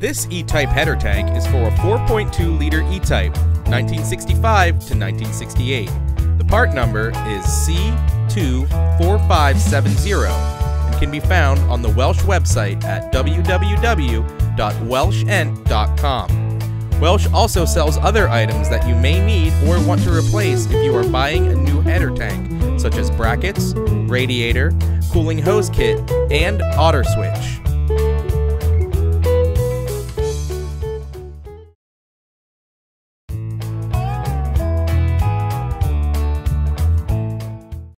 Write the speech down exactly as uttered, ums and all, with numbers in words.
This E-Type header tank is for a four point two liter E-Type, nineteen sixty-five to nineteen sixty-eight. The part number is C two four five seven zero and can be found on the Welsh website at w w w dot welsh ent dot com. Welsh also sells other items that you may need or want to replace if you are buying a new header tank, such as brackets, radiator, cooling hose kit, and otter switch.